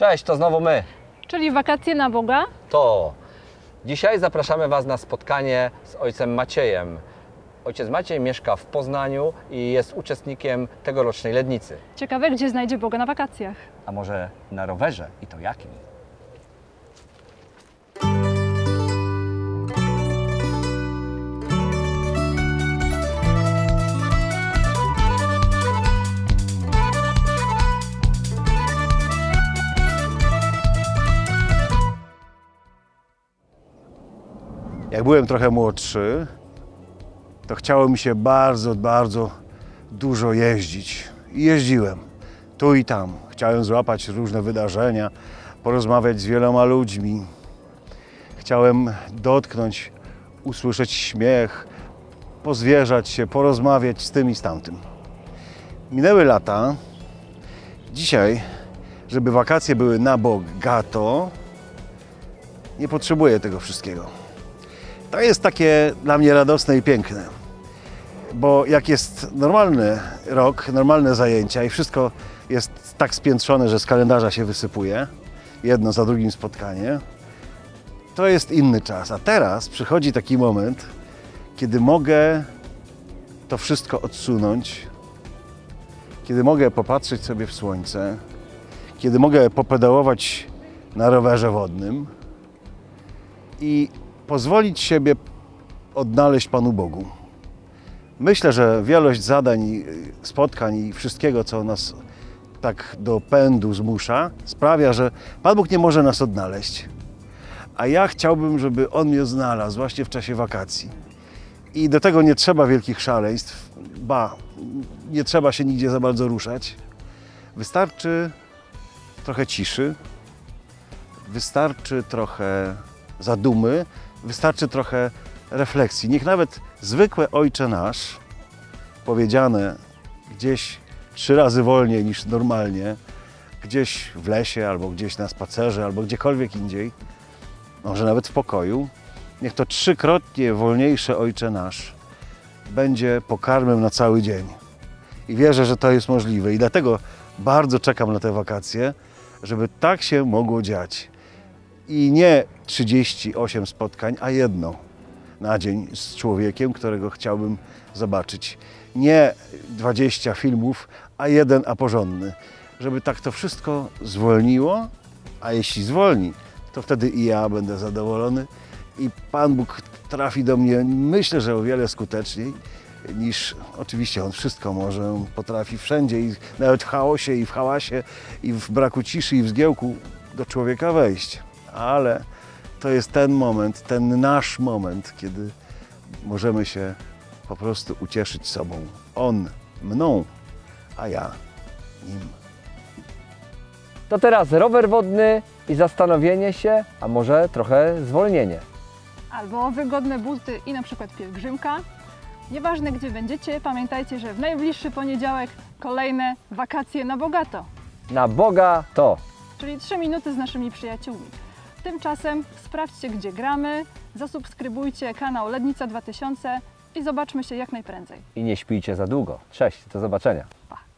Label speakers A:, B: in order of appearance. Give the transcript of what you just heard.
A: Cześć, to znowu my.
B: Czyli wakacje na Boga?
A: To. Dzisiaj zapraszamy Was na spotkanie z ojcem Maciejem. Ojciec Maciej mieszka w Poznaniu i jest uczestnikiem tegorocznej Lednicy.
B: Ciekawe, gdzie znajdzie Boga na wakacjach.
A: A może na rowerze i to jakim?
C: Jak byłem trochę młodszy, to chciało mi się bardzo dużo jeździć. I jeździłem tu i tam. Chciałem złapać różne wydarzenia, porozmawiać z wieloma ludźmi. Chciałem dotknąć, usłyszeć śmiech, pozwierzać się, porozmawiać z tym i z tamtym. Minęły lata. Dzisiaj, żeby wakacje były na bogato, nie potrzebuję tego wszystkiego. To jest takie dla mnie radosne i piękne, bo jak jest normalny rok, normalne zajęcia i wszystko jest tak spiętrzone, że z kalendarza się wysypuje, jedno za drugim spotkanie, to jest inny czas. A teraz przychodzi taki moment, kiedy mogę to wszystko odsunąć, kiedy mogę popatrzeć sobie w słońce, kiedy mogę popedałować na rowerze wodnym i pozwolić siebie odnaleźć Panu Bogu. Myślę, że wielość zadań, spotkań i wszystkiego, co nas tak do pędu zmusza, sprawia, że Pan Bóg nie może nas odnaleźć. A ja chciałbym, żeby On mnie znalazł właśnie w czasie wakacji. I do tego nie trzeba wielkich szaleństw, nie trzeba się nigdzie za bardzo ruszać. Wystarczy trochę ciszy, wystarczy trochę zadumy, wystarczy trochę refleksji. Niech nawet zwykłe Ojcze Nasz, powiedziane gdzieś 3 razy wolniej niż normalnie, gdzieś w lesie, albo gdzieś na spacerze, albo gdziekolwiek indziej, może nawet w pokoju, niech to 3-krotnie wolniejsze Ojcze Nasz będzie pokarmem na cały dzień. I wierzę, że to jest możliwe. I dlatego bardzo czekam na te wakacje, żeby tak się mogło dziać. I nie 38 spotkań, a jedno na dzień z człowiekiem, którego chciałbym zobaczyć. Nie 20 filmów, a jeden, a porządny. Żeby tak to wszystko zwolniło, a jeśli zwolni, to wtedy i ja będę zadowolony i Pan Bóg trafi do mnie, myślę, że o wiele skuteczniej niż, oczywiście On wszystko może, On potrafi wszędzie i nawet w chaosie i w hałasie i w braku ciszy i w zgiełku do człowieka wejść. Ale to jest ten moment, ten nasz moment, kiedy możemy się po prostu ucieszyć sobą. On mną, a ja nim.
A: To teraz rower wodny i zastanowienie się, a może trochę zwolnienie.
B: Albo wygodne buty i na przykład pielgrzymka. Nieważne gdzie będziecie, pamiętajcie, że w najbliższy poniedziałek kolejne wakacje na bogato.
A: Na Boga to.
B: Czyli 3 minuty z naszymi przyjaciółmi. Tymczasem sprawdźcie, gdzie gramy, zasubskrybujcie kanał Lednica 2000 i zobaczmy się jak najprędzej.
A: I nie śpijcie za długo. Cześć, do zobaczenia.
B: Pa!